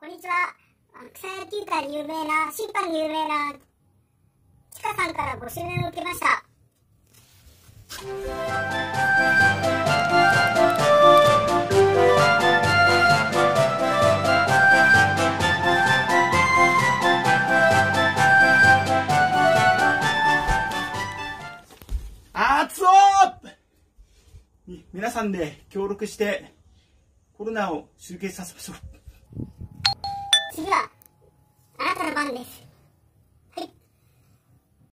こんにちは。草野球界に有名な、審判に有名な、ちかさんからご指名を受けました。 皆さんで協力してコロナを終結させましょう。 次はあなたの番です。